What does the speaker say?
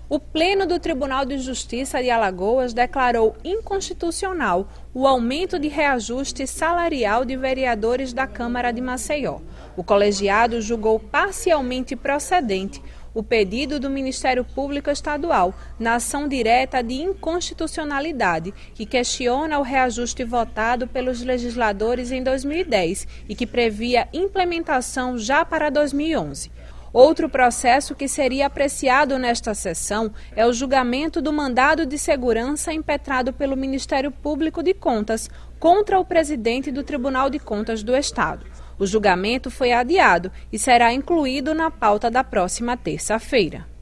O Pleno do Tribunal de Justiça de Alagoas declarou inconstitucional o aumento de reajuste salarial de vereadores da Câmara de Maceió. O colegiado julgou parcialmente procedente o pedido do Ministério Público Estadual na ação direta de inconstitucionalidade, que questiona o reajuste votado pelos legisladores em 2010 e que previa implementação já para 2011. Outro processo que seria apreciado nesta sessão é o julgamento do mandado de segurança impetrado pelo Ministério Público de Contas contra o presidente do Tribunal de Contas do Estado. O julgamento foi adiado e será incluído na pauta da próxima terça-feira.